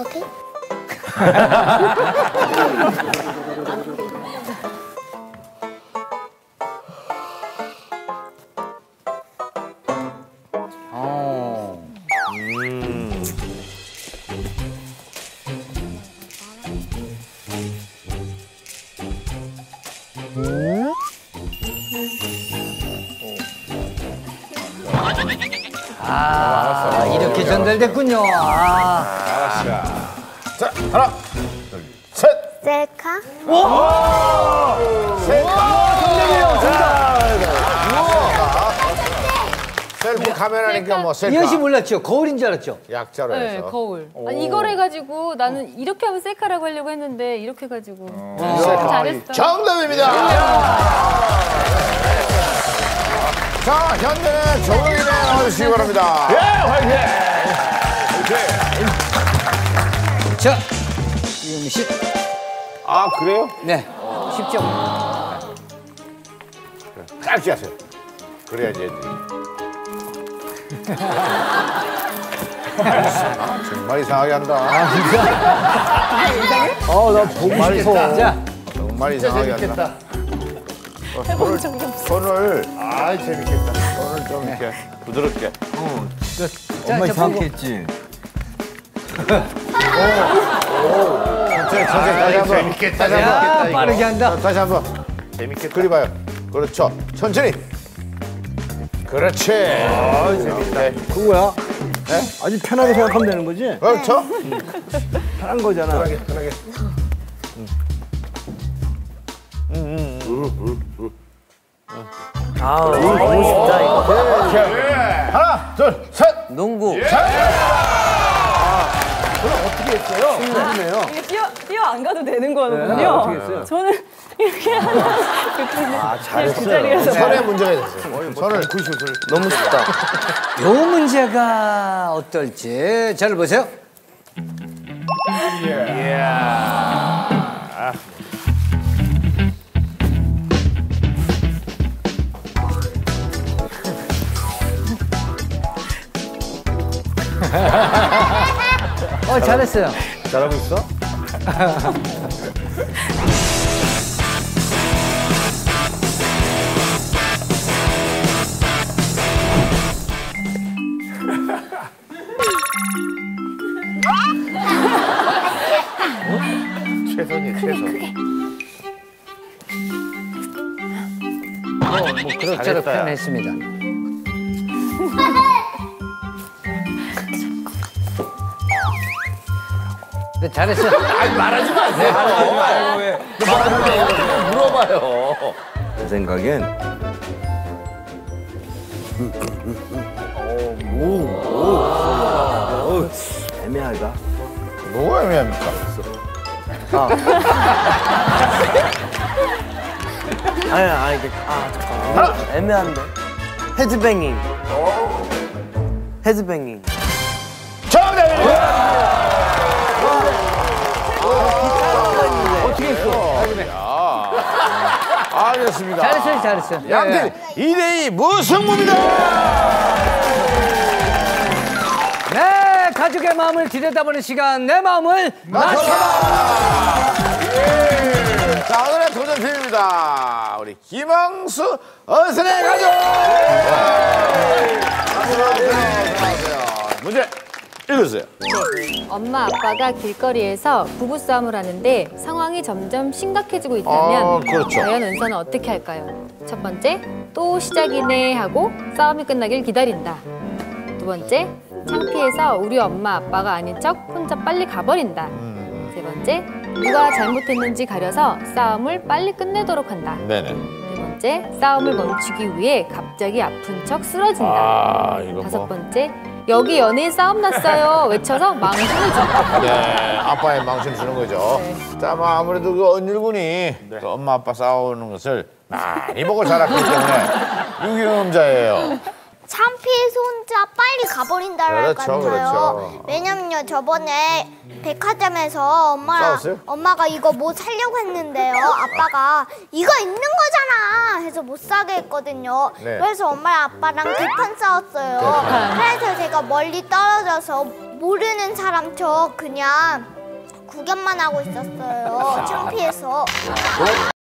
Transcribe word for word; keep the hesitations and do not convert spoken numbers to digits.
오케이. 어. 음. 아, 이렇게 전달됐군요. 아. 알았어. 자, 하나, 둘, 셋. 셀카. 정답이에요, 정답. 셀프 카메라니까 뭐 셀카. 이현 씨 몰랐죠? 거울인 줄 알았죠? 약자로 해서. 네, 거울. 아니, 이걸 해가지고 나는 이렇게 하면 셀카라고 하려고 했는데 이렇게 해가지고. 어. 잘했어. 정답입니다. 자, 현대는 조용히네 나와주시기 바랍니다. 예, 화이팅! 화이팅! 자, 이현 씨. 아, 그래요? 네, 쉽죠? 짧게 하세요. 그래야지 애들이. 아, 정말 이상하게 한다. 어, 나 보고 싶어. 자, 정말 이상하게 한다. 어, 손을, 손을, 아 재밌겠다. 손을 좀 이렇게 부드럽게. 엄마 이상하게 했지. 천천히, 천천히, 다시 한 번. 재밌겠다. 다시 한 번. 야, 빠르게 한다. 다시 한 번. 재밌겠다. 그리 봐요. 그렇죠. 천천히. 그렇지. 아, 재밌다. 그거야? 네? 아주 편하게 생각하면 되는 거지? 그렇죠? 편한 거잖아. 편하게, 편하게. 아, 너무 쉽다 이거. 하나, 둘, 셋. 농구. 이게 뛰어, 뛰어 안 가도 되는 거군요. 네, 어떻게 했어요? 저는 이렇게 하나, 이렇게 아, 잘했어요. 그 자리에서. 손에 문제가 있었어요. 손을 구십을. 너무 쉽다. 요 문제가 어떨지 잘 보세요. 어, 잘했어요. 잘하고 있어? 최선이야, 최선. 뭐, 뭐 그럭저럭 잘했다, 야. 표현했습니다. 네, 잘했어요. 아니, 말하지 마세요. 말하지 마요. 왜? 물어봐요. 내 생각엔 오, 오, 애매하다. 뭐가 애매합니까? 아니, 아니, 이게, 아, 잠깐만. 애매한데. 헤드뱅잉. 헤드뱅잉. 정답입니다! 어떻게 했어? 알겠습니다. 잘했어요, 잘했어요. 양팀 이 대 이 무승부입니다! 네, 가족의 마음을 들여다보는 시간, 내 마음을 맞춰봐! 예. 자, 오늘의 도전팀입니다. 우리 김항수 어선의 가족! 안녕하세요. 문제 읽으세요. 엄마, 아빠가 길거리에서 부부싸움을 하는데 상황이 점점 심각해지고 있다면 아, 그렇죠. 과연 은서는 어떻게 할까요? 첫 번째, 또 시작이네 하고 싸움이 끝나길 기다린다. 두 번째, 창피해서 우리 엄마, 아빠가 아닌 척 혼자 빨리 가버린다. 세 번째, 누가 잘못했는지 가려서 싸움을 빨리 끝내도록 한다. 네네. 네 번째, 싸움을 멈추기 위해 갑자기 아픈 척 쓰러진다. 아, 이거 다섯 뭐. 번째, 여기 연예인 싸움 났어요 외쳐서 망신을 준다. 네, 아빠의 망신 주는 거죠. 네. 자, 뭐 아무래도 그 언일군이 그 엄마 아빠 싸우는 것을 많이 보고 자랐기 때문에 유경험자예요. 창피해서 혼자 빨리 가버린다는 것 그렇죠, 같아요. 그렇죠. 왜냐면요, 저번에 백화점에서 엄마랑 싸웠어요? 엄마가 이거 뭐 사려고 했는데요. 아빠가 이거 있는 거잖아 해서 못 사게 했거든요. 네. 그래서 엄마랑 아빠랑 대판 싸웠어요. 그래서 제가 멀리 떨어져서 모르는 사람 저 그냥 구경만 하고 있었어요. 창피해서.